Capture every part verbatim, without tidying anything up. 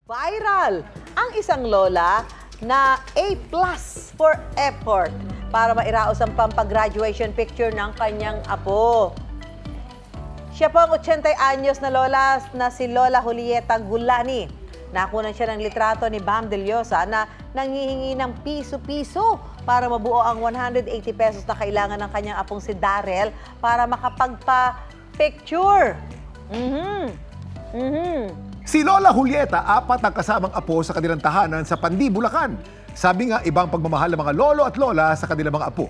Viral ang isang lola na A plus for effort para mairaos ang pampag-graduation picture ng kanyang apo. Siya po ang eighty anyos na lola na si Lola Julieta Gulani. Nakunan siya ng litrato ni Bam Deliosa na nanghihingi ng piso-piso para mabuo ang one hundred eighty pesos na kailangan ng kanyang apong si Darrell para makapagpa-picture. Mm-hmm. Mm-hmm. Si Lola Julieta, apat ang kasamang apo sa kanilang tahanan sa Pandi, Bulacan. Sabi nga, ibang pagmamahal ng mga lolo at lola sa kanilang mga apo.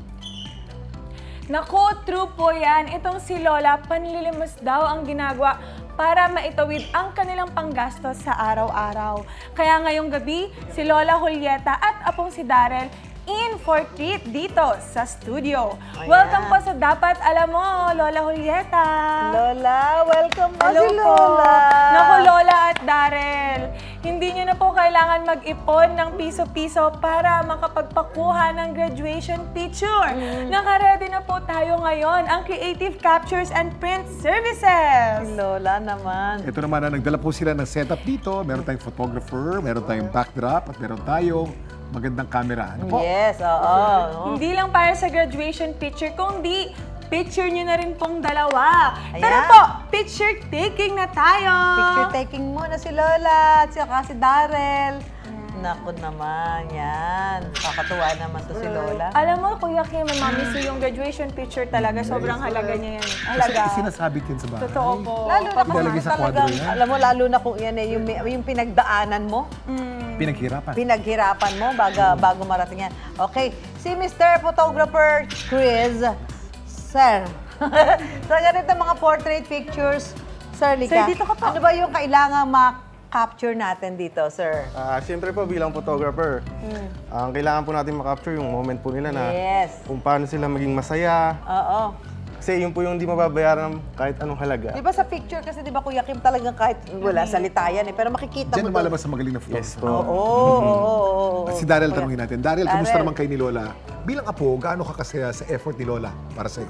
Naku, true po yan. Itong si Lola, panlilimos daw ang ginagawa para maitawid ang kanilang panggastos sa araw-araw. Kaya ngayong gabi, si Lola Julieta at apong si Darrell in for treat dito sa studio. Ayan. Welcome po sa Dapat Alam Mo, Lola Julieta. Lola, welcome po Hello si po. Lola. Naku, Lola at Darrell, hindi nyo na po kailangan mag-ipon ng piso-piso para makapagpakuha ng graduation picture. Mm. Naka-ready na po tayo ngayon ang Creative Captures and Print Services. Lola naman. Ito naman na nagdala po sila ng setup dito. Meron tayong photographer, meron tayong backdrop, at meron tayong magandang camera. Ano po? Yes, oo. Hindi lang para sa graduation picture, kundi picture nyo na rin pong dalawa. Ayan. Tara po, picture taking na tayo. Picture taking muna si Lola at saka si Darrell. Naku naman, yan. Kakatuwa naman to si Lola. Alam mo, Kuya Kim, mamamiss yung graduation picture talaga. Sobrang halaga niya yan. Halaga. Kasi sinasabit yun sa bahay. Totoo po. Lalo na kung Ilalagay sa talagang, kwadro yan. alam mo, lalo na kung yan eh, yung, yung pinagdaanan mo, Mm. Pinaghirapan. pinaghirapan mo bago, bago marating yan. Okay, si Mister Photographer Chris, Sir. So, ganito mga portrait pictures, Sir Lika. Sir, dito ka po. Ano ba yung kailangan ma-capture natin dito, Sir? Ah, Siyempre po bilang photographer, Hmm. ang kailangan po natin makapture yung moment po nila na Yes. kung paano sila maging masaya. Oo. Kasi yun po yung di mababayaran kahit anong halaga. Di ba sa picture kasi di ba Kuya Kim talagang kahit wala salita yan eh, pero makikita Diyan mo doon. lumalabas ang magaling na photographer. Yes po. Oo, oo, oo, oo. At si Darrell, tanungin natin. Darrell, kumusta Darrell. naman kayo ni Lola? Bilang apo, gaano ka kasaya sa effort ni Lola para sa'yo?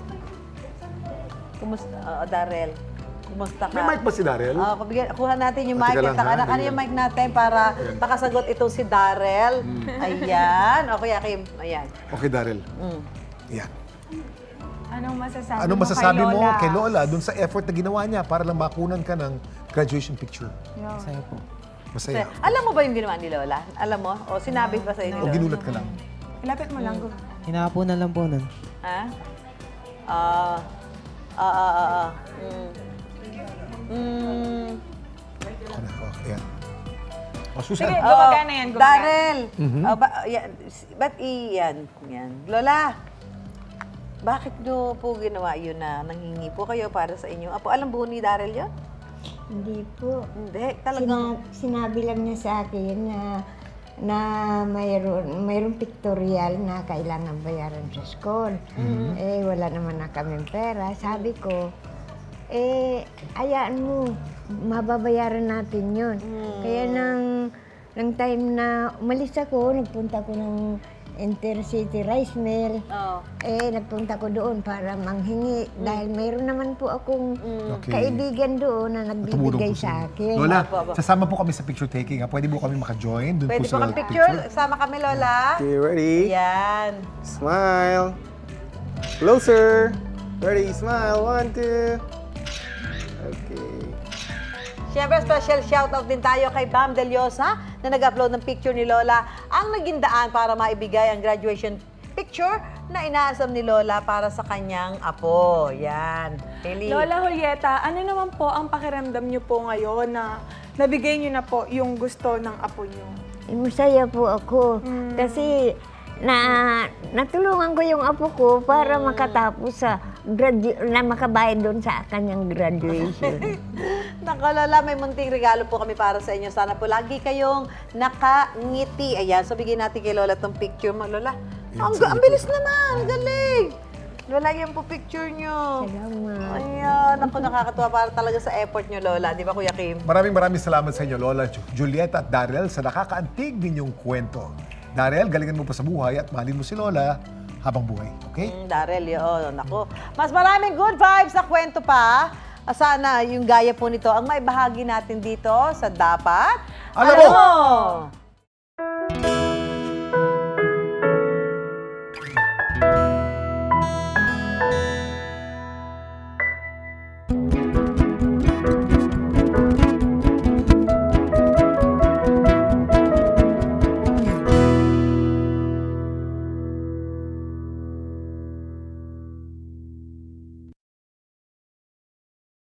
Kumusta? Oo, Darrell. Kumusta ka? May mic ba si Darrell? Ah, kubigyan- kuha natin yung Ah, mic. teka lang, At ha? ano, ano yung mic natin para Ayan. makasagot itong si Darrell. Ayan. O, Kuya Kim. Ayan. Okay, Darrell. Mm. Yan. Anong masasabi Anong mo masasabi kay mo Lola? kay Lola dun sa effort na ginawa niya para lang makunan ka ng graduation picture? Yeah. Masaya po. Masaya. Alam mo ba yung ginawa ni Lola? Alam mo? O sinabi ba sa'yo ni O Lola? ginulat ka lang? Ilapit mo lang. Hinapo na lang po nun. Ha? Ah. Ah, ah, ah, ah. Mm. Mm. Ako na, okay, yan. O, Susan. Sige. Oo. Gumagana yan, gumagana. Darrell. Oh, ba, yan, ba't i-yan? Yan. Lola, bakit nyo po ginawa yun na nanghingi po kayo para sa inyo? Apo, alam po ni Darrell yun? Hindi po. Hindi, talagang... Sina- sinabi lang niya sa akin na na mayroon mayroong pictorial na kailangan bayaran sa school. Eh, wala naman na kaming pera. Sabi ko, eh, ayaan mo, mababayaran natin yun. Kaya nang, nang time na umalis ako, nagpunta ko ng Intercity Rice Mill. Oh. Eh, nagpunta ko doon para manghingi dahil mayroon naman po akong Okay. kaibigan doon na Tumulong nagbibigay po sa sa'yo. akin. Lola, Apo, apo. sasama po kami sa picture taking. Ha? Pwede po kami maka-join dun Pwede po po sa kang picture? Sama kami, Lola. Okay, ready? Yan. Smile. Closer. Ready, smile. One, two. Okay. Siyempre, special shoutout din tayo kay Bam Deliosa na nag-upload ng picture ni Lola. Ang naging daan para maibigay ang graduation picture na inaasam ni Lola para sa kanyang apo. Yan. Pili. Lola Julieta, ano naman po ang pakiramdam niyo po ngayon na nabigay niyo na po yung gusto ng apo niyo? Eh, masaya po ako kasi na natulungan ko yung apo ko para makatapos sa gradu- na makabayad doon sa kanyang graduation. Naku, Lola, may munting regalo po kami para sa inyo. Sana po lagi kayong nakangiti. Ayan, so bigyan natin kay Lola tong picture mo. Lola, ang, ang bilis naman. Ang galing. Lola, yan po picture nyo. Salamat. Ayan, ako nakakatuwa para talaga sa effort nyo, Lola. Di ba, Kuya Kim? Maraming maraming salamat sa inyo, Lola Ju- Julieta at Darrell, sa nakakaantig ninyong kwento. Darrell, galingan mo pa sa buhay at mahalin mo si Lola habang buhay. Okay? Mm, Darrell, yun. Naku. Mas maraming good vibes na kwento pa sana yung gaya po nito ang maibahagi natin dito sa Dapat Alam Mo!